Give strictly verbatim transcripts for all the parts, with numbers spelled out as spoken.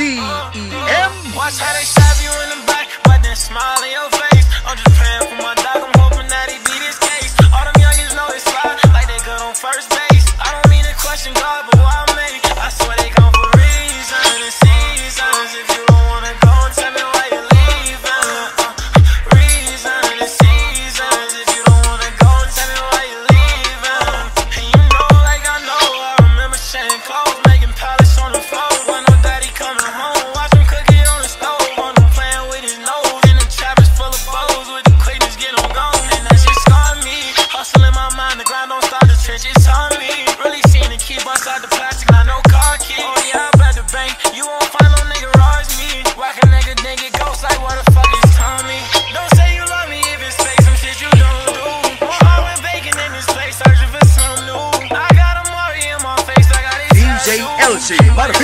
D E M. Watch how they stab you in the back, but then smile in your face. I'm just praying for my dog, I'm hoping that he beat his case. All them youngins know they slide like they good on first base. I don't mean to question God, but why me? I swear they come for reasons and seasons. If you don't wanna go, tell me why you're leaving. Uh, reasons and seasons. If you don't wanna go, tell me why you're leaving. And you know, like I know, I remember shedding clothes, making pallets on the floor. When no daddy coming home, watch him cook it on the stove. On him playing with his nose, and the trap is full of bows. With the quickness, get him gone, and that shit scarred me. Hustle in my mind, the grind don't stop, the trenches on me. Really seen the key bust out the plastic, not no car key. Oh yeah, I'm at the bank, you won't find no nigga rise me. Whack a nigga, then get ghost like what the fuck is Tommy? Don't say you love me if it's fake, some shit you don't do. I went vacant in this place, searching for some new. I got a Mari in my face, I got it. D J Eljie, Pobre.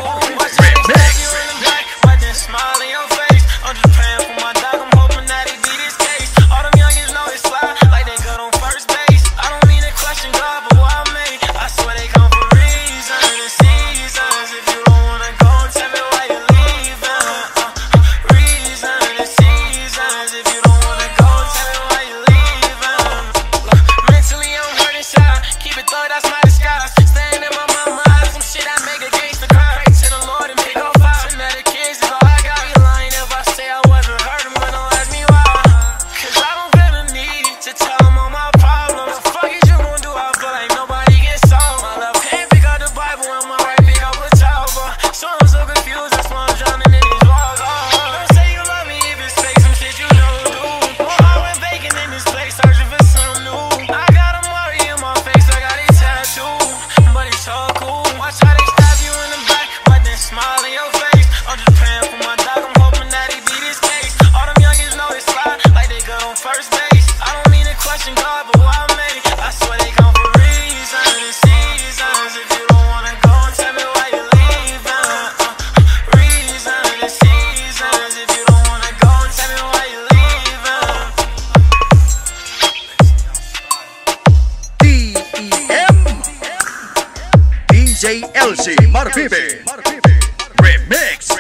Smile in your face. I'm just praying for my dog, I'm hoping that he beat his case. All them youngins know they slide like they good on first base. I don't mean to question God, but why me? I swear they come for reasons and seasons. If you don't wanna go, tell me why you're leaving. Uh, reasons and seasons. If you don't wanna go, tell me why you're leaving. Look, mentally I'm hurt inside. Keep it though, that's my disguise. Staying in my mama eyes, some shit I make against the cry. Pray to the Lord and pick up five. And that the kids is all I got. Be lying if I say I wasn't hurt, I'm gonna ask me why. Cause I don't feel the need to tell them all my problems. The fuck is you gon' do? I feel like nobody gets solved. My left hand pick up the Bible and my right pick up a towel. So I'm so confused, that's why I'm drowning in these walls. Oh, don't say you love me if it's fake, some shit you don't do. I went vacant in this place, searching for some new. I got a Mari in my face, I got it tattooed, but it's so cool. Watch how they stab you in the back, but then smile in your face. I'm just praying for my dog, I'm hoping that he beat his case. All them youngins know they slide like they good on first base. I don't mean to question God, but why me? I swear they come for reasons and seasons. If you don't wanna go, tell me why you're leaving. Uh, reasons and seasons. If you don't wanna go, tell me why you're leaving. D E M. D J Eljie, Pobre. Remix.